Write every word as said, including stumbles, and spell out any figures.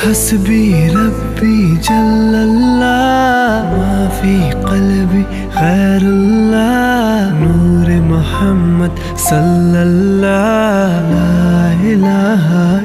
हस्बी रब्बी जल्लल्लाह माफी क़ल्बी ग़ैरुल्लाह नूर मोहम्मद सल्लल्लाह ला इलाहा